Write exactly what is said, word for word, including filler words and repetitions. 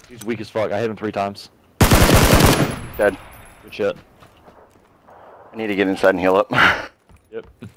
He's weak as fuck. I hit him three times. Dead. Good shit. I need to get inside and heal up. Yep.